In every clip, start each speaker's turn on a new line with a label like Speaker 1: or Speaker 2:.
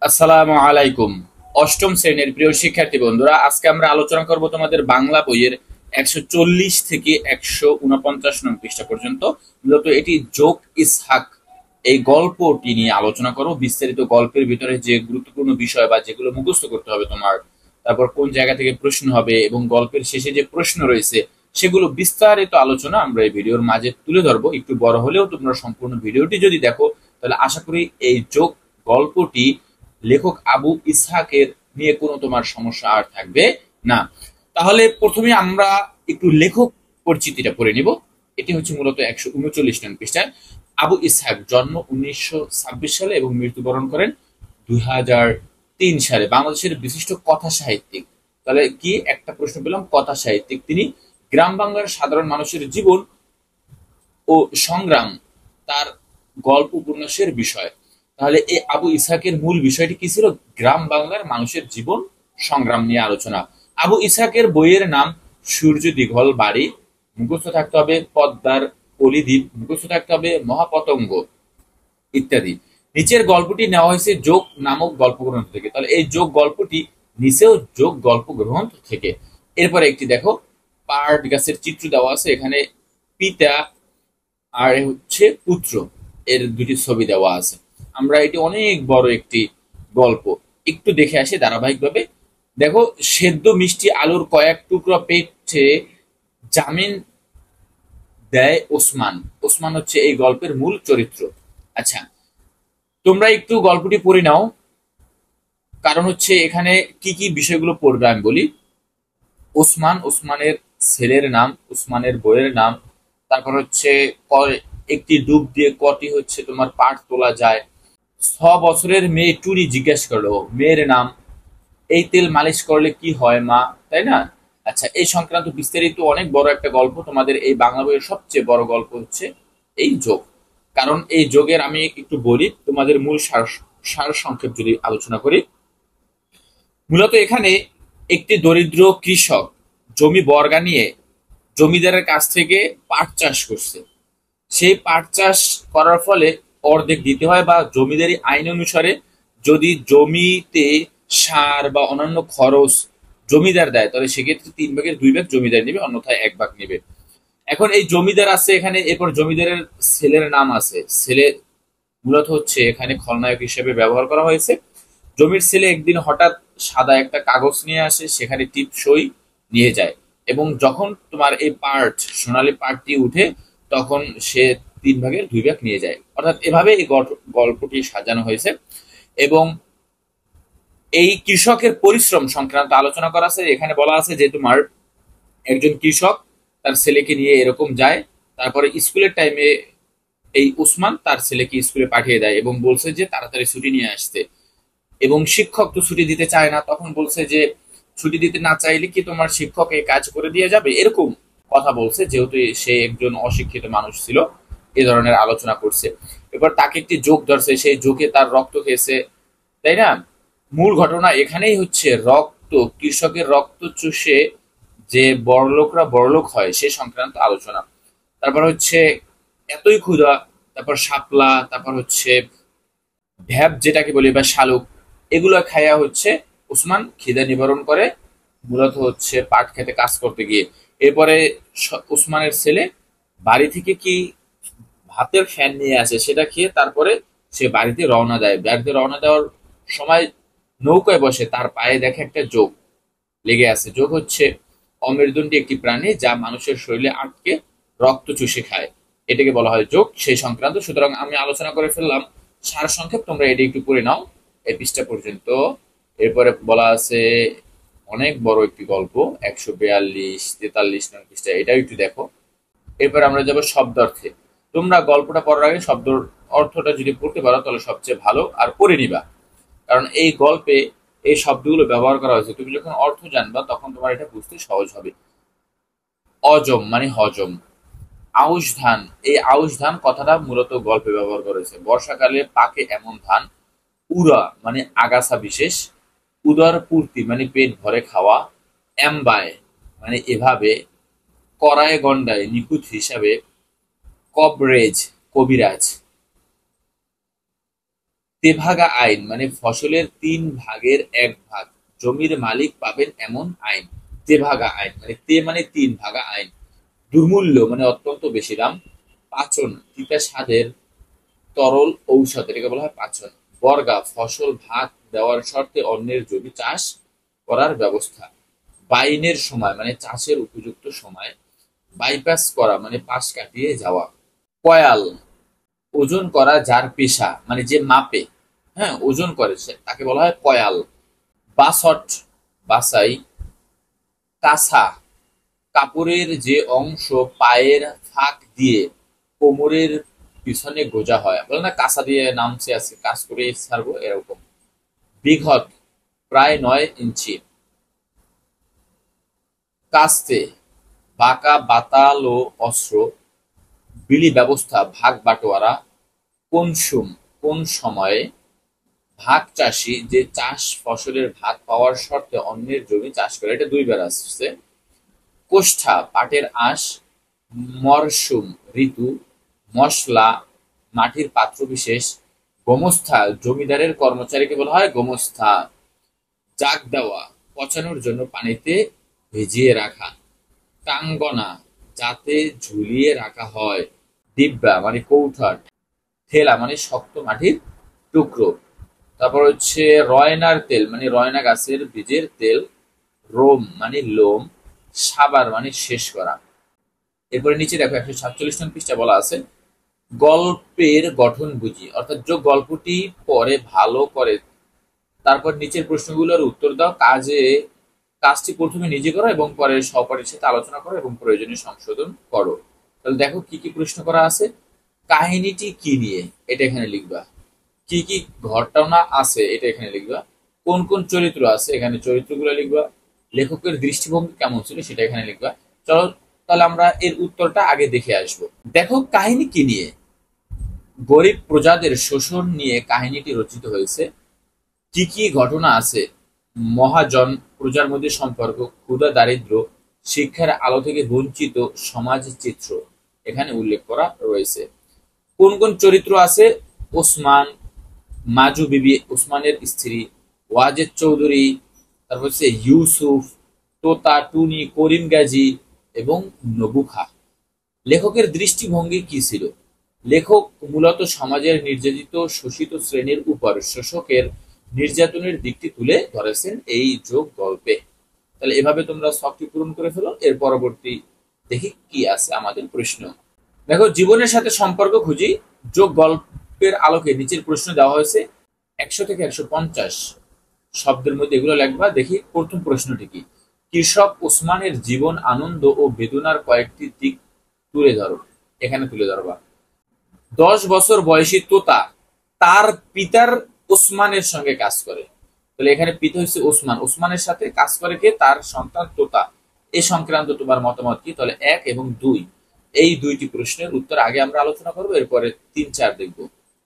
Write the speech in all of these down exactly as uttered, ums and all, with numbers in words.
Speaker 1: আসসালামু আলাইকুম। অষ্টম শ্রেণীর প্রিয় শিক্ষার্থী বন্ধুরা, আজকে আমরা আলোচনা করব তোমাদের বাংলা বইয়ের একশো চল্লিশ থেকে একশো উনপঞ্চাশ নং পৃষ্ঠা পর্যন্ত। মূলত এটি যোগ ইসহাক এই গল্পটি নিয়ে আলোচনা করব। বিস্তারিত গল্পের ভিতরে যে গুরুত্বপূর্ণ বিষয় বা যেগুলো মুখস্থ করতে হবে তোমার, তারপর কোন জায়গা থেকে প্রশ্ন হবে এবং গল্পের শেষে যে প্রশ্ন রয়েছে সেগুলো বিস্তারিত আলোচনা আমরা এই ভিডিওর মাঝে তুলে ধরবো। একটু বড় হলেও তোমরা সম্পূর্ণ ভিডিওটি যদি দেখো তাহলে আশা করি এই যোগ গল্পটি লেখক আবু ইসহাকের নিয়ে কোনো তোমার সমস্যা আর থাকবে না। তাহলে প্রথমে আমরা একটু লেখক পরিচিতিটা পড়ে নিব। এটি হচ্ছে মূলত একশো উনচল্লিশ নং পৃষ্ঠায়। আবু ইসহাক জন্ম উনিশশো ছাব্বিশ সালে এবং মৃত্যুবরণ করেন দুই হাজার তিন সালে। বাংলাদেশের বিশিষ্ট কথা সাহিত্যিক। তাহলে কি একটা প্রশ্ন পেলাম, কথা সাহিত্যিক তিনি। গ্রাম বাংলার সাধারণ মানুষের জীবন ও সংগ্রাম তার গল্প উপন্যাসের বিষয়। তাহলে এই আবু ইসহাকের মূল বিষয়টি কি ছিল? গ্রাম বাংলার মানুষের জীবন সংগ্রাম নিয়ে আলোচনা। আবু ইসহাকের বইয়ের নাম সূর্য দিঘল বাড়ি মুখস্থ থাকতে হবে, পদ্মার অলিদ্বীপ মুখস্থ থাকতে হবে, মহাপতঙ্গ ইত্যাদি। নিচের গল্পটি নেওয়া হয়েছে যোগ নামক গল্প গ্রন্থ থেকে। তাহলে এই যোগ গল্পটি নিচেও যোগ গল্প গ্রন্থ থেকে। এরপরে একটি দেখো, পাট গাছের চিত্র দেওয়া আছে, এখানে পিতা আর হচ্ছে পুত্র এর দুটি ছবি দেওয়া আছে। আমরা এটি অনেক বড় একটি গল্প, একটু দেখে আসি ধারাবাহিকভাবে। দেখো, সেদ্ধ মিষ্টি আলুর কয়েক টুকরো পেটে জামিন দেয় ওসমান। ওসমান হচ্ছে এই গল্পের মূল চরিত্র। আচ্ছা, তোমরা একটু গল্পটি পড়ে নাও, কারণ হচ্ছে এখানে কি কি বিষয়গুলো পড়বে আমি বলি। ওসমান, ওসমানের ছেলের নাম, ওসমানের বইয়ের নাম, তারপর হচ্ছে একটি ডুব দিয়ে কটি হচ্ছে তোমার পাট তোলা যায়। ছ বছরের মেয়ে টুনি জিজ্ঞেস করলো মেয়ের নাম। এই তেল মালিশ করলে কি হয় মা, তাই না? আচ্ছা, এই সংক্রান্ত বিস্তারিত অনেক বড় একটা গল্প। তোমাদের এই বাংলা বইয়ের সবচেয়ে বড় গল্প হচ্ছে এই যোগ। কারণ এই যোগের আমি একটু বলি তোমাদের মূল সার সার সংক্ষেপ যদি আলোচনা করি। মূলত এখানে একটি দরিদ্র কৃষক জমি বর্গা নিয়ে জমিদারের কাছ থেকে পাট চাষ করছে। সেই পাট চাষ করার ফলে অর্ধেক দিতে হয়, বা জমিদারি আইন অনুসারে যদি জমিতে সার বা অন্যান্য খরচ জমিদার দেয় তাহলে সেক্ষেত্রে তিন ভাগের দুই ভাগ জমিদার নেবে, অন্যথায় এক ভাগ নেবে। এখন এই জমিদার আছে এখানে, এরপর জমিদারের ছেলের নাম আছে। ছেলে মূলত হচ্ছে এখানে খলনায়ক হিসেবে ব্যবহার করা হয়েছে। জমির ছেলে একদিন হঠাৎ সাদা একটা কাগজ নিয়ে আসে, সেখানে টিপ সই নিয়ে যায়, এবং যখন তোমার এই পার্ট সোনালী পার্টটি উঠে তখন সে তিন ভাগের দুই ভাগ নিয়ে যায়। অর্থাৎ এভাবে এই গল্পটি সাজানো হয়েছে। এবং এই কৃষকের পরিশ্রম সংক্রান্ত আলোচনা করা আছে। এখানে বলা আছে যে তোমার একজন কৃষক তার ছেলেকে নিয়ে এরকম যায়, তারপরে স্কুলের টাইমে এই উসমান তার ছেলেকে স্কুলে পাঠিয়ে দেয় এবং বলছে যে তাড়াতাড়ি ছুটি নিয়ে আসতে। এবং শিক্ষক তো ছুটি দিতে চায় না, তখন বলছে যে ছুটি দিতে না চাইলে কি তোমার শিক্ষক এই কাজ করে দিয়ে যাবে, এরকম কথা বলছে। যেহেতু সে একজন অশিক্ষিত মানুষ ছিল, এ ধরনের আলোচনা করছে। এবার তাকে একটি যোগ ধরছে, সেই যোগে তার রক্ত খেয়েছে, তাই না? মূল ঘটনা এখানেই হচ্ছে রক্ত, কৃষকের রক্ত চুষে যে বড়লোকরা বড়লোক হয় সে সংক্রান্ত আলোচনা। তারপর হচ্ছে এতই ক্ষুধা, তারপর শাপলা, তারপর হচ্ছে ভ্যাব যেটাকে বলি বা শালুক, এগুলো খাইয়া হচ্ছে উসমান খিদে নিবারণ করে, মূলত হচ্ছে পাট খেতে কাজ করতে গিয়ে। এরপরে উসমানের ছেলে বাড়ি থেকে কি ভাতের ফ্যান নিয়ে আসে, সেটা খেয়ে তারপরে সে বাড়িতে রওনা দেয়। বাড়িতে রওনা দেওয়ার সময় নৌকায় বসে, তার পায়ে দেখে একটা যোগ লেগে আছে। যোগ হচ্ছে অমেরুদণ্ডী একটি প্রাণী যা মানুষের শরীরে আটকে রক্ত চুষে খায়, এটাকে বলা হয় যোগ, সেই সংক্রান্ত। সুতরাং আমি আলোচনা করে ফেললাম সার সংক্ষেপ, তোমরা এটি একটু পড়ে নাও এই পৃষ্ঠা পর্যন্ত। এরপরে বলা আছে অনেক বড় একটি গল্প, একশো বিয়াল্লিশ তেতাল্লিশ নং পৃষ্ঠা, এটাও একটু দেখো। এরপর আমরা যাবো শব্দার্থে। তোমরা গল্পটা পড়ার আগে শব্দ অর্থটা যদি পড়তে পারো তাহলে সবচেয়ে ভালো, আর পড়ে নিবা, কারণ এই গল্পে এই শব্দগুলো ব্যবহার করা হয়েছে। তুমি যখন অর্থ জানবা তখন তোমার এটা বুঝতে সহজ হবে। অজম মানে হজম। আউশ ধান, এই আউশ ধান কথাটা মূলত গল্পে ব্যবহার করেছে। বর্ষাকালে পাকে এমন ধান। উড়া মানে আগাছা বিশেষ। উদর পূর্তি মানে পেট ভরে খাওয়া। এমবায় মানে এভাবে। করায় গন্ডায় নিখুঁত হিসাবে। কবরেজ কবিরাজ। তেভাগা আইন মানে ফসলের তিন ভাগের এক ভাগ জমির মালিক পাবেন এমন আইন। তেভাগা আইন মানে তে মানে তিন ভাগা আইন। দুর্মূল্য মানে অত্যন্ত বেশি দাম। পাচন তিতা স্বাদের তরল ঔষধ, এটাকে বলা হয় পাচন। বর্গা ফসল ভাগ দেওয়ার শর্তে অন্যের জমি চাষ করার ব্যবস্থা। বাইনের সময় মানে চাষের উপযুক্ত সময়। বাইপাস করা মানে পাশ কাটিয়ে যাওয়া। কয়াল ওজন করা যার পেশা মানে যে মাপে, হ্যাঁ ওজন করেছে তাকে বলা হয় কয়াল। বাসট বাসাই। কাছা কাপড়ের যে অংশ পায়ের ফাঁক দিয়ে কোমরের পিছনে গোজা হয়, বলে না কাঁচা দিয়ে নামছে আছে কাজ করে ছাড়বো এরকম। বিঘত প্রায় নয় ইঞ্চি। কাস্তে বাঁকা বাতালো অস্ত্র। বিলি ব্যবস্থা ভাগ বাটোয়ারা। কনসুম কোন সময়ে। ভাগ চাষি যে চাষ ফসলের ভাগ পাওয়ার শর্তে অন্যের জমি চাষ করে, এটা দুইবার আসছে। কোষ্ঠা পাটের আঁশ। মরশুম ঋতু। মশলা মাটির পাত্র বিশেষ। গোমস্থা জমিদারের কর্মচারীকে বলা হয় গোমস্থা। জাগ দেওয়া পচানোর জন্য পানিতে ভিজিয়ে রাখা। টাঙ্গনা যাতে ঝুলিয়ে রাখা হয়। ডিব্বা মানে কৌটা। ঠেলা মানে শক্ত মাটির টুকরো। তারপর হচ্ছে রয়নার তেল মানে রয়না গাছের বীজের তেল। রোম মানে লোম। সাবার মানে শেষ করা। এরপরে নিচে দেখো একশো সাতচল্লিশ নং পৃষ্ঠা বলা আছে গল্পের গঠন বুঝি, অর্থাৎ যে গল্পটি পরে ভালো করে তারপর নিচের প্রশ্নগুলোর উত্তর দাও। কাজে কাজটি প্রথমে নিজে করো এবং পরে সহপাঠীর সাথে আলোচনা করো এবং প্রয়োজনীয় সংশোধন করো। তাহলে দেখো কি কি প্রশ্ন করা আছে। কাহিনীটি কি নিয়ে, এটা এখানে লিখবা। কি কি ঘটনা আছে এটা এখানে লিখবা। কোন কোন চরিত্র আছে এখানে চরিত্রগুলো লিখবা। লেখকের দৃষ্টিভঙ্গি কেমন ছিল সেটা এখানে লিখবা। চলো তাহলে আমরা এর উত্তরটা আগে দেখে আসবো। দেখো কাহিনী কি নিয়ে। গরিব প্রজাদের শোষণ নিয়ে কাহিনীটি রচিত হয়েছে। কি কি ঘটনা আছে। মহাজন প্রজার মধ্যে সম্পর্ক, ক্ষুধা দারিদ্র, শিক্ষার আলো থেকে বঞ্চিত সমাজ চিত্র এখানে উল্লেখ করা রয়েছে। কোন কোন চরিত্র আছে। ওসমান, মাজু বিবি ওসমানের স্ত্রী, ওয়াজেদ চৌধুরী, তারপর হচ্ছে ইউসুফ, তোতা, টুনি, করিম গাজী এবং নবুখা। লেখকের দৃষ্টিভঙ্গি কি ছিল। লেখক মূলত সমাজের নির্যাতিত শোষিত শ্রেণীর উপর শোষকের নির্যাতনের দিকটি তুলে ধরেছেন এই যোগ গল্পে। তাহলে এভাবে তোমরা সবটি পূরণ করে ফেলো। এর পরবর্তী দেখি কি আছে আমাদের প্রশ্ন। দেখো জীবনের সাথে সম্পর্ক খুঁজি যোগ গল্পের আলোকে নিচের প্রশ্ন দেওয়া হয়েছে। একশো থেকে একশো পঞ্চাশ শব্দের মধ্যে এগুলো লেখবা। দেখি প্রথম প্রশ্নটি কি। কৃষক ওসমানের জীবন আনন্দ ও বেদনার কয়েকটি দিক তুলে ধরো, এখানে তুলে ধরবা। দশ বছর বয়সী তোতা তার পিতার ওসমানের সঙ্গে কাজ করে। তাহলে এখানে পিতা হচ্ছে ওসমান, ওসমানের সাথে কাজ করে কে, তার সন্তান তোতা। এ সংক্রান্ত তোমার মতামত কি। তাহলে এক এবং দুই এই দুইটি প্রশ্নের উত্তর আগে আমরা আলোচনা করবো, এরপরে তিন চার দেখব।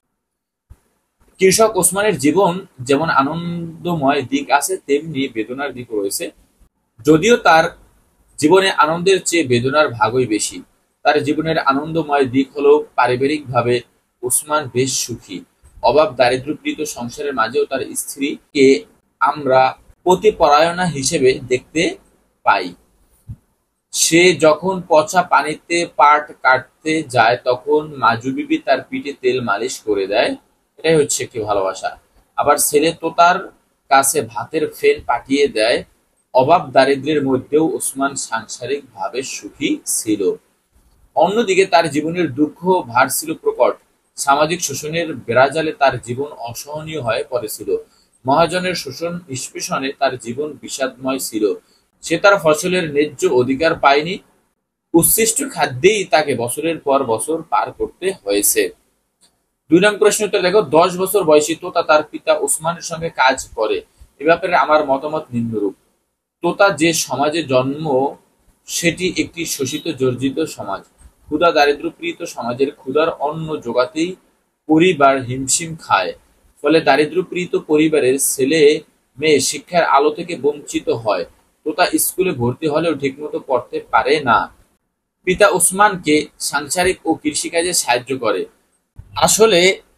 Speaker 1: কৃষক ওসমানের জীবন যেমন আনন্দময় দিক আছে তেমনি বেদনার দিক রয়েছে। যদিও তার জীবনে আনন্দের চেয়ে বেদনার ভাগই বেশি। তার জীবনের আনন্দময় দিক হলো পারিবারিকভাবে ওসমান বেশ সুখী। অভাব দারিদ্র্যপীড়িত সংসারের মাঝেও তার স্ত্রীকে আমরা পতিপরায়ণা হিসেবে দেখতে পাই। সে যখন পচা পানিতে পাট কাটতে যায় তখন মাজু বিবি তার পিঠে তেল মালিশ করে দেয়। এটাই হচ্ছে একটি ভালোবাসা। আবার ছেলে তোতার কাছে ভাতের ফেন পাঠিয়ে দেয়। অভাব দারিদ্র্যের মধ্যেও ওসমান সাংসারিক ভাবে সুখী ছিল। অন্যদিকে তার জীবনের দুঃখ ভার ছিল প্রকট। সামাজিক শোষণের বেড়াজালে তার জীবন অসহনীয় হয়ে পড়েছিল। মহাজনের শোষণ নিষ্পেষণে তার জীবন বিষাদময় ছিল। সে তার ফসলের ন্যায্য অধিকার পায়নি। উচ্ছিষ্ট খাদ্যেই তাকে বছরের পর বছর পার করতে হয়েছে। দুই নং প্রশ্ন উত্তর দেখো। দশ বছর বয়সী তোতা তার পিতা ওসমানের সঙ্গে কাজ করে। এ ব্যাপারে আমার মতামত নিম্নরূপ। তোতা যে সমাজে জন্ম সেটি একটি শোষিত জর্জিত সমাজ। ক্ষুধা দারিদ্র্যপীড়িত সমাজের ক্ষুধার অন্ন জোগাতেই পরিবার হিমশিম খায়। ফলে দারিদ্র্যপীড়িত পরিবারের ছেলে মেয়ে শিক্ষার আলো থেকে বঞ্চিত হয়। তোতা স্কুলে ভর্তি হলেও ঠিকমতো পড়তে পারে না। পিতা ওসমানকে সাংসারিক ও কৃষিকাজে সাহায্য করে। আসলে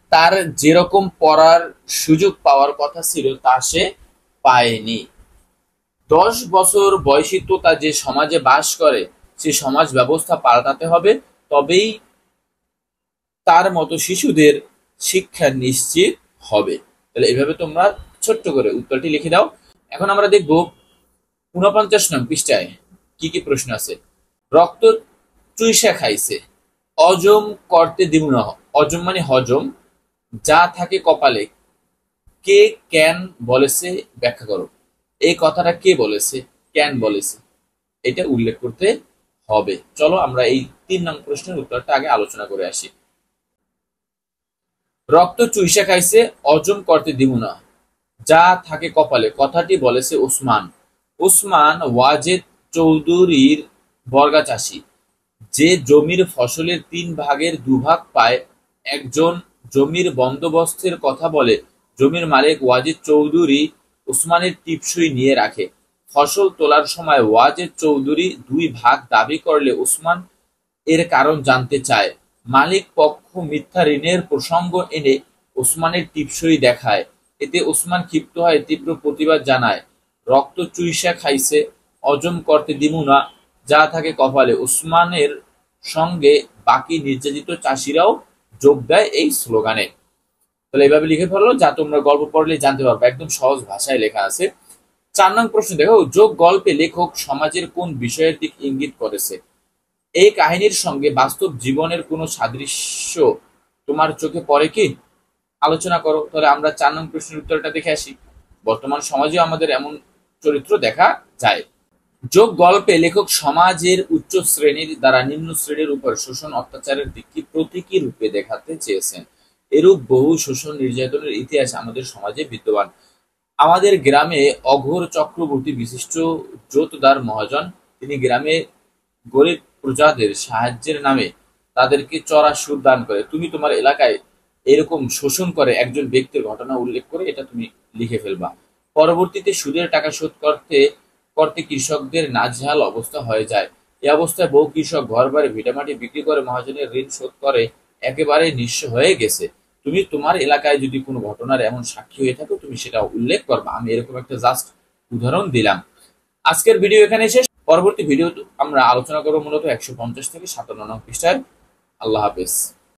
Speaker 1: তার যেরকম পড়ার সুযোগ পাওয়ার কথা ছিল তা সে পায়নি। দশ বছর বয়সী তোতা যে সমাজে বাস করে সে সমাজ ব্যবস্থা পাল্টাতে হবে, তবেই তার মতো শিশুদের শিক্ষা নিশ্চিত হবে। তাহলে এইভাবে তোমরা ছোট্ট করে উত্তরটি লিখে দাও। এখন আমরা দেখব উনপঞ্চাশ নং পৃষ্ঠায় কি কি প্রশ্ন আছে। রক্ত চুইসা খাইছে, অজম করতে দিব না। অজম মানে হজম, যা থাকে কপালে, কে কেন বলেছে ব্যাখ্যা করো। এই কথাটা কে বলেছে, কেন বলেছে, এটা উল্লেখ করতে হবে। চলো আমরা এই তিন নং প্রশ্নের উত্তরটা আগে আলোচনা করে আসি। রক্ত চুইসা খাইছে, অজম করতে দিব না, যা থাকে কপালে, কথাটি বলেছে ওসমান। ওসমান ওয়াজেদ চৌধুরীর বর্গা চাষী, যে জমির ফসলের তিন ভাগের দুভাগ পায়। একজন জমির বন্দোবস্তের কথা বলে জমির মালিক ওয়াজেদ চৌধুরী ওসমানের টিপসই নিয়ে রাখে। ফসল তোলার সময় ওয়াজেদ চৌধুরী দুই ভাগ দাবি করলে ওসমান এর কারণ জানতে চায়। মালিক পক্ষ মিথ্যা ঋণের প্রসঙ্গ এনে ওসমানের টিপসই দেখায়। এতে ওসমান ক্ষিপ্ত হয়, তীব্র প্রতিবাদ জানায়। রক্ত চুইসা খাইছে, অজম করতে দিমু না, যা থাকে কপালে। ওসমানের সঙ্গে বাকি নির্যাতিত চাষিরাও যোগ দেয় এই স্লোগানে। তাহলে এইভাবে লিখে ফেলো, যা তোমরা গল্প পড়লে জানতে পারবে। একদম সহজ ভাষায় লেখা আছে। চার নং প্রশ্ন দেখো, যোগ গল্পে লেখক সমাজের কোন বিষয়ের দিক ইঙ্গিত করেছে? এই কাহিনীর সঙ্গে বাস্তব জীবনের কোনো সাদৃশ্য তোমার চোখে পড়ে কি? আলোচনা করো। তাহলে আমরা চার নং প্রশ্নের উত্তরটা দেখে আসি। বর্তমান সমাজে আমাদের এমন চরিত্র দেখা যায়। যোগ গল্পে লেখক সমাজের উচ্চ শ্রেণীর দ্বারা নিম্ন শ্রেণীর উপর শোষণ অত্যাচারের দিকটি প্রতীকী রূপে দেখাতে চেয়েছেন। এরূপ বহু শোষণ নির্যাতনের ইতিহাস আমাদের সমাজে বিদ্যমান। আমাদের গ্রামে অঘোর চক্রবর্তী বিশিষ্ট জোতদার মহাজন, তিনি গ্রামে গরিব প্রজাদের সাহায্যের নামে তাদেরকে চড়া সুদ দান করে। তুমি তোমার এলাকায় এরকম শোষণ করে একজন ব্যক্তির ঘটনা উল্লেখ করে এটা তুমি লিখে ফেলবা। পরবর্তীতে সুদের টাকা শোধ করতে করতে কৃষকদের নাজেহাল অবস্থা হয়ে যায়। এই অবস্থায় বহু কৃষক ঘর বাড়ি ভিটামাটি বিক্রি করে মহাজনের ঋণ শোধ করে একেবারে নিঃস্ব হয়ে গেছে। তুমি তোমার এলাকায় যদি কোনো ঘটনার এমন সাক্ষী হয়ে থাকো তুমি সেটা উল্লেখ করবা। আমি এরকম একটা জাস্ট উদাহরণ দিলাম। আজকের ভিডিও এখানে শেষ। পরবর্তী ভিডিও আমরা আলোচনা করবো মূলত একশো পঞ্চাশ থেকে সাতান্ন নং পৃষ্ঠায়। আল্লাহ হাফেজ।